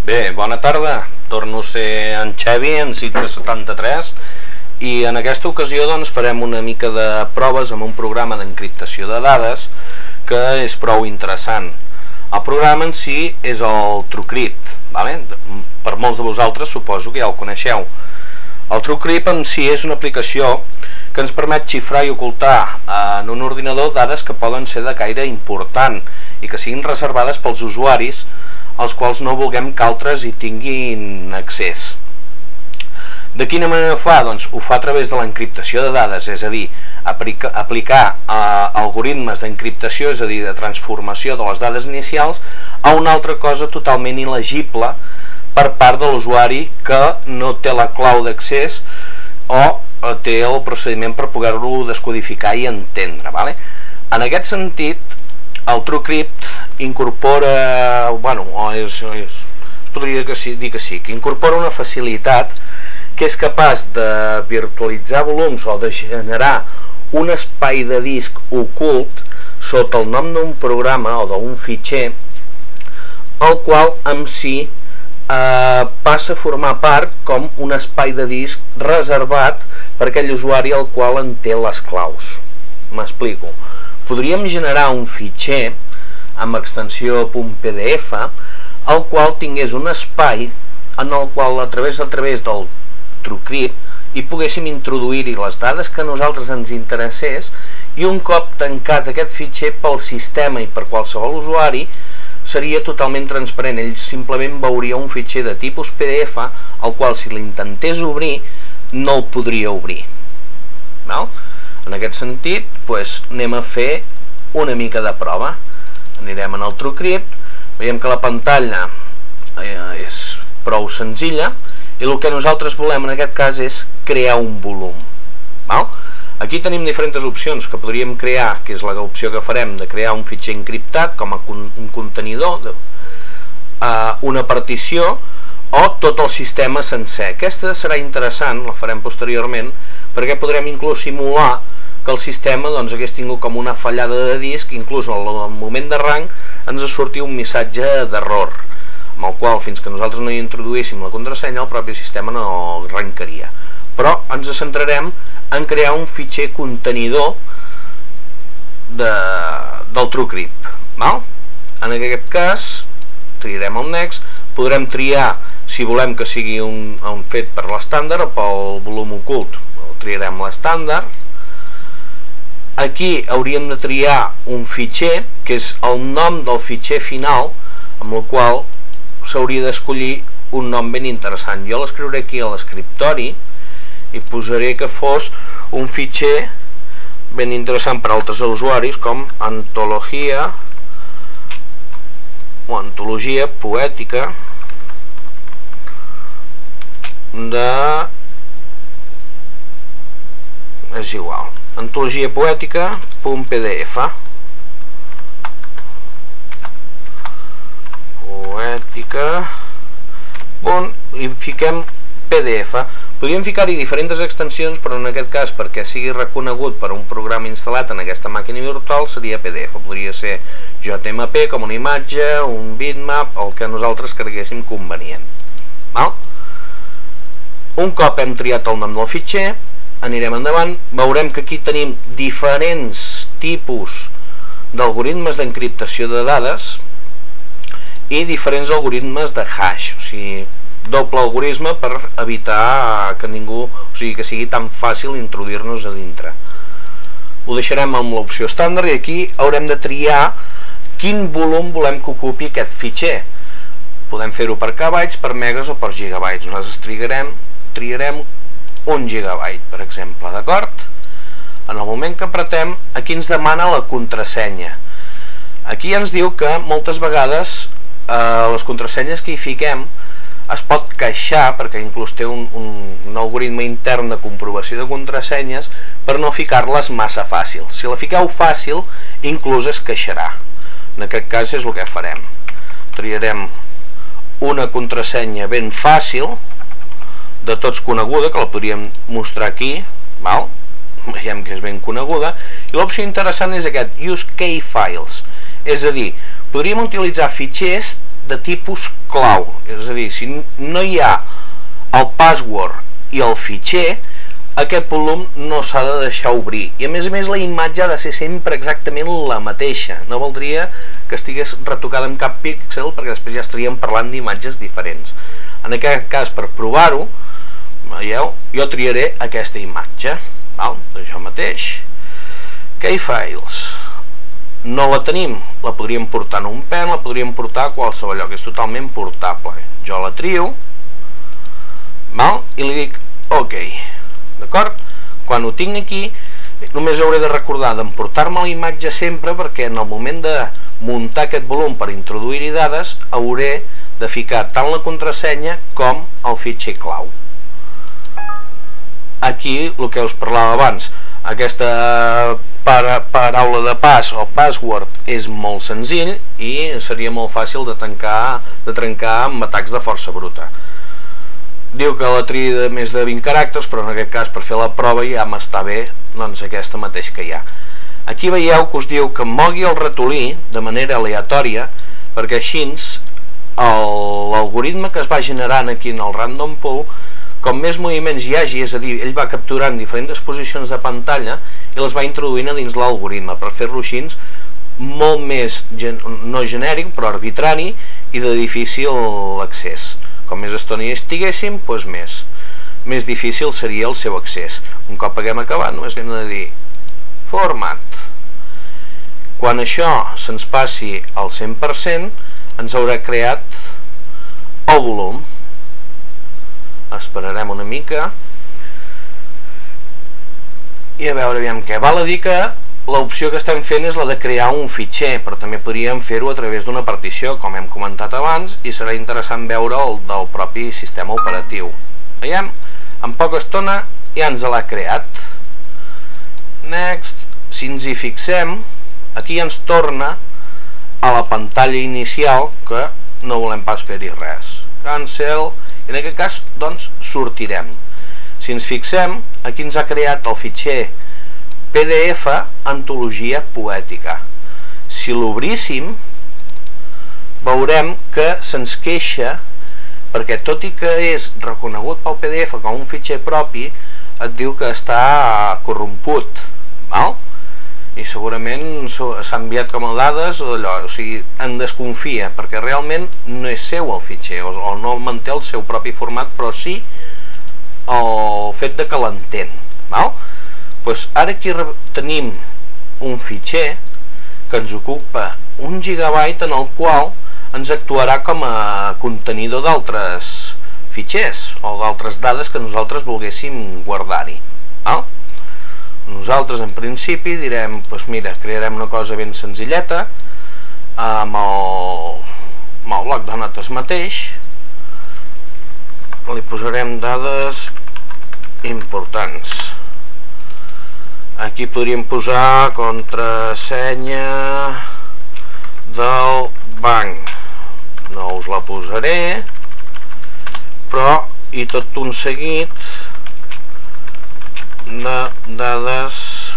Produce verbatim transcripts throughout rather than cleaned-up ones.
Bé, bona tarda, torno a ser en Xavi, en Citre setanta-tres, i en aquesta ocasió doncs, farem una mica de proves amb un programa d'encriptació de dades que és prou interessant. El programa en si és el TrueCrypt, vale? Per molts de vosaltres suposo que ja el coneixeu. El TrueCrypt en si és una aplicació que ens permet xifrar i ocultar en un ordinador dades que poden ser de caire important i que siguin reservades pels usuaris als quals no vulguem que altres hi tinguin accés. De quina manera ho fa? Doncs ho fa a través de l'encriptació de dades, és a dir, aplica, aplicar eh, algoritmes d'encriptació, és a dir, de transformació de les dades inicials a una altra cosa totalment il·legible per part de l'usuari que no té la clau d'accés o té el procediment per poder-lo descodificar i entendre. Vale? En aquest sentit, el TrueCrypt incorpora, bueno, és, és, es podria que sí, dir que sí, que incorpora una facilitat que és capaç de virtualitzar volums o de generar un espai de disc ocult sota el nom d'un programa o d'un fitxer, el qual en si eh, passa a formar part com un espai de disc reservat per aquell usuari al qual en té les claus. M'explico. Podríem generar un fitxer amb extensió .pdf el qual tingués un espai en el qual a través a través del TrueCrypt hi poguéssim introduir-hi les dades que a nosaltres ens interessés i un cop tancat aquest fitxer pel sistema i per qualsevol usuari seria totalment transparent. Ell simplement veuria un fitxer de tipus P D F el qual si l'intentés obrir no el podria obrir. Val? En aquest sentit, doncs, anem a fer una mica de prova. Anirem en el TrueCrypt, veiem que la pantalla eh, és prou senzilla i el que nosaltres volem en aquest cas és crear un volum. Val? Aquí tenim diferents opcions que podríem crear, que és l'opció que farem de crear un fitxer encriptat com a un contenidor, eh, una partició o tot el sistema sencer. Aquesta serà interessant, la farem posteriorment, perquè podrem inclús simular que el sistema doncs, hagués tingut com una fallada de disc, inclús al moment d'arranc ens sortia un missatge d'error, amb el qual fins que nosaltres no hi introduíssim la contrasenya el propi sistema no arrencaria. Però ens centrarem en crear un fitxer contenidor de, del TrueCrypt. Val? En aquest cas triarem el Next, podrem triar si volem que sigui un, un fet per l'estàndard o pel volum ocult, triarem l'estàndard. Aquí hauríem de triar un fitxer, que és el nom del fitxer final, amb el qual s'hauria d'escollir un nom ben interessant. Jo l'escriuré aquí a l'escriptori i posaré que fos un fitxer ben interessant per a altres usuaris com antologia o antologia poètica de... és igual, antologia poètica.pdf poètica i fiquem P D F. Podríem ficar-hi diferents extensions, però en aquest cas, perquè sigui reconegut per un programa instal·lat en aquesta màquina virtual, seria P D F. Podria ser J M P com una imatge, un bitmap, el que nosaltres creguéssim convenient. Val? Un cop hem triat el nom del fitxer, anirem endavant, veurem que aquí tenim diferents tipus d'algoritmes d'encriptació de dades i diferents algoritmes de hash, o sigui, doble algoritme per evitar que ningú, o sigui, que sigui tan fàcil introduir-nos a dintre. Ho deixarem amb l'opció estàndard i aquí haurem de triar quin volum volem que ocupi aquest fitxer. Podem fer-ho per kbytes, per megas o per gigabytes. Nosaltres triarem, triarem un gigabyte, per exemple, d'acord? En el moment que apretem, aquí ens demana la contrasenya. Aquí ens diu que moltes vegades eh, les contrasenyes que hi fiquem es pot caixar, perquè inclús té un, un algoritme intern de comprovació de contrasenyes, per no ficar-les massa fàcil. Si la fiqueu fàcil, inclús es caixarà. En aquest cas és el que farem. Triarem una contrasenya ben fàcil, de tots coneguda, que la podríem mostrar aquí, val? Veiem que és ben coneguda, i l'opció interessant és aquest, Use Key Files, és a dir, podríem utilitzar fitxers de tipus clau, és a dir, si no hi ha el password i el fitxer, aquest volum no s'ha de deixar obrir, i a més a més la imatge ha de ser sempre exactament la mateixa, no voldria que estigués retocada en cap píxel perquè després ja estaríem parlant d'imatges diferents. En aquest cas, per provar-ho, veieu, jo triaré aquesta imatge, val? Això mateix, Keyfiles, no la tenim, la podríem portar en un pen, la podríem portar a qualsevol lloc, és totalment portable. Jo la trio, val? I li dic ok, d'acord? Quan ho tinc aquí, només hauré de recordar d'emportar-me la imatge sempre, perquè en el moment de muntar aquest volum per introduir-hi dades hauré de ficar tant la contrasenya com el fitxer clau. Aquí el que us parlava abans, aquesta paraula de pas o password és molt senzill i seria molt fàcil de tancar, de trencar amb atacs de força bruta. Diu que la triï de més de vint caràcters, però en aquest cas per fer la prova ja m'està bé doncs aquesta mateix que hi ha. Aquí veieu que us diu que mogui el ratolí de manera aleatòria, perquè així l'algoritme que es va generant aquí en el random pool, com més moviments hi hagi, és a dir, ell va capturant diferents posicions de pantalla i les va introduint a dins l'algoritme per fer-lo així molt més, no genèric, però arbitrari i de difícil accés. Com més estona hi estiguéssim, doncs més. Més difícil seria el seu accés. Un cop haguem acabat, només hem de dir format. Quan això se'ns passi al cent per cent, ens haurà creat el volum. Esperarem una mica i a veure aviam què. Val a dir que l'opció que estem fent és la de crear un fitxer, però també podríem fer-ho a través d'una partició, com hem comentat abans, i serà interessant veure el del propi sistema operatiu. Veiem? En poca estona ja ens l'ha creat. Next. Si ens hi fixem, aquí ja ens torna a la pantalla inicial, que no volem pas fer-hi res. Cancel. I en aquest cas, doncs, sortirem. Si ens fixem, aquí ens ha creat el fitxer P D F Antologia Poètica. Si l'obríssim, veurem que se'ns queixa, perquè tot i que és reconegut pel P D F com un fitxer propi, et diu que està corromput, val? I segurament s'ha enviat com a dades, allò, o sigui, en desconfia, perquè realment no és seu el fitxer, o no manté el seu propi format, però sí el fet de que l'entén, val? Doncs ara aquí tenim un fitxer que ens ocupa un gigabyte en el qual ens actuarà com a contenidor d'altres fitxers o d'altres dades que nosaltres volguéssim guardar-hi, val? Nosaltres en principi direm, doncs mira, crearem una cosa ben senzilleta amb el, amb el bloc de notes mateix, li posarem dades importants. Aquí podríem posar contrasenya del banc, no us la posaré, però i tot un seguit de dades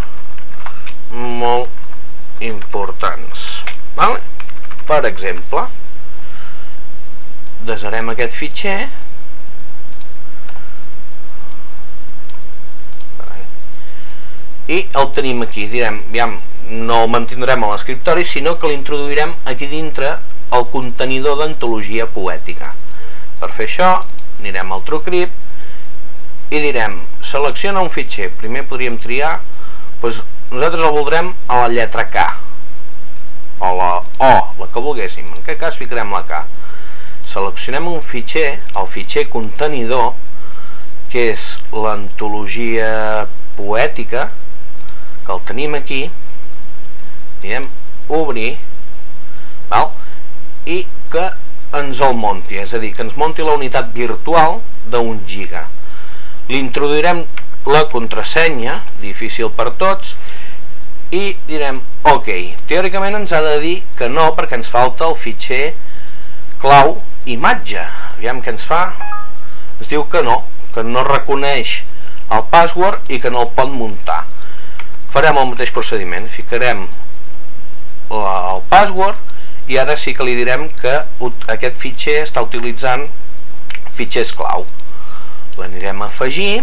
molt importants. Vale? Per exemple, desharem aquest fitxer i el tenim aquí. Direm, aviam, no el mantindrem a l'escriptori, sinó que l'introduirem aquí dintre el contenidor d'antologia poètica. Per fer això, anirem al TrueCrypt i direm, selecciona un fitxer. Primer podríem triar, doncs nosaltres el voldrem a la lletra K o la O, la que volguéssim. En aquest cas ficarem la K. Seleccionem un fitxer, el fitxer contenidor, que és l'antologia poètica, que el tenim aquí, direm obrir, val? I que ens el monti, és a dir, que ens monti la unitat virtual d'un giga. Li introduirem la contrasenya, difícil per tots, i direm ok. Teòricament ens ha de dir que no, perquè ens falta el fitxer clau imatge. Aviam què ens fa. Ens diu que no, que no reconeix el password i que no el pot muntar. Farem el mateix procediment, ficarem el password i ara sí que li direm que aquest fitxer està utilitzant fitxers clau. L'anirem a afegir,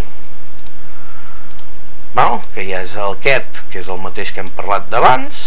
val? Que ja és aquest, que és el mateix que hem parlat d'abans.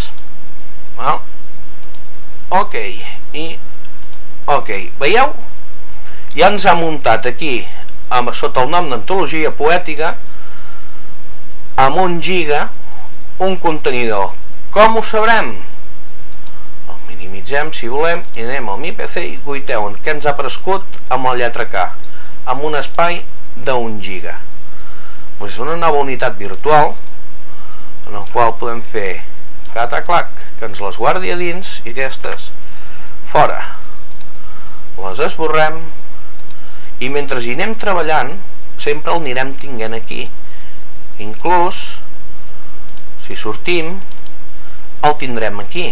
Ok, i ok, veieu? Ja ens ha muntat aquí, amb, sota el nom d'Antologia Poètica, amb un giga, un contenidor. Com ho sabrem? El minimitzem si volem i anem al Mi P C i guaiteu què ens ha aparegut amb la lletra K, amb un espai d'un giga. És una nova unitat virtual en la qual podem fer cataclac, que ens les guardi a dins, i aquestes fora. Les esborrem i mentre hi anem treballant sempre el anirem tinguent aquí. Inclús si sortim el tindrem aquí.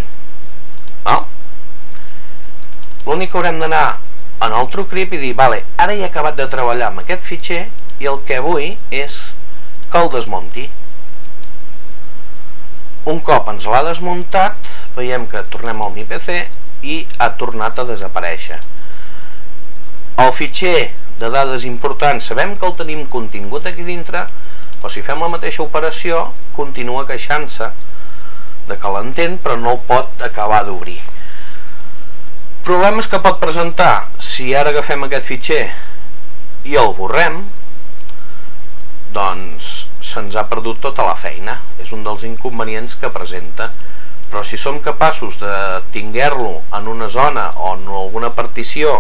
L'únic que haurem d'anar en el TrueCrypt i dir, vale, ara he acabat de treballar amb aquest fitxer i el que vull és que el desmunti. Un cop ens l'ha desmuntat, veiem que tornem al Mi P C i ha tornat a desaparèixer. El fitxer de dades importants sabem que el tenim contingut aquí dintre, però si fem la mateixa operació continua queixant-se de que l'entén però no el pot acabar d'obrir. Problemes que pot presentar: si ara agafem aquest fitxer i el borrem, doncs se'ns ha perdut tota la feina. És un dels inconvenients que presenta. Però si som capaços de tinguer-lo en una zona o en alguna partició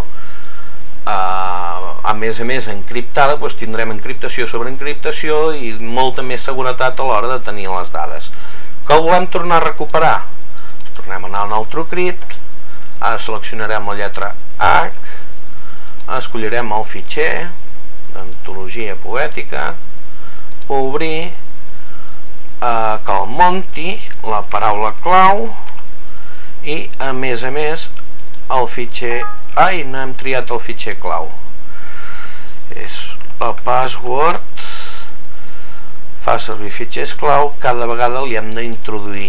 a més a més encriptada, doncs tindrem encriptació sobre encriptació i molta més seguretat a l'hora de tenir les dades. Que el volem tornar a recuperar? Tornem a anar al TrueCrypt, ara seleccionarem la lletra H, escollirem el fitxer d'Antologia Poètica, obrir, que el munti, la paraula clau i a més a més el fitxer, ai, no hem triat el fitxer clau, és el password, fa servir fitxers clau, cada vegada li hem d'introduir.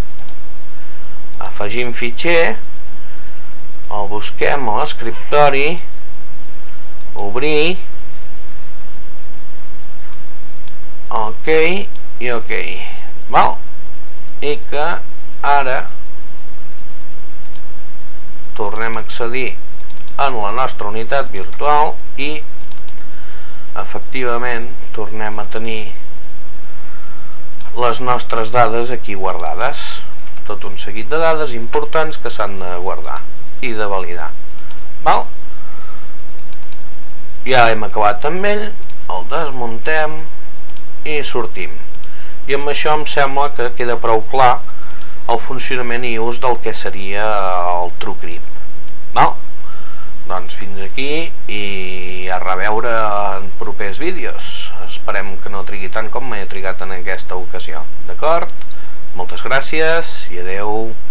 Afegim fitxer, el busquem a l'escriptori, obrir, ok i ok, val? I que ara tornem a accedir en la nostra unitat virtual i efectivament tornem a tenir les nostres dades aquí guardades, tot un seguit de dades importants que s'han de guardar i de validar. Val? Ja hem acabat amb ell, el desmuntem i sortim. I amb això em sembla que queda prou clar el funcionament i ús del que seria el TrueCrypt. Val? Doncs fins aquí i a reveure en propers vídeos. Esperem que no trigui tant com m'he trigat en aquesta ocasió. D'acord? Moltes gràcies i adeu.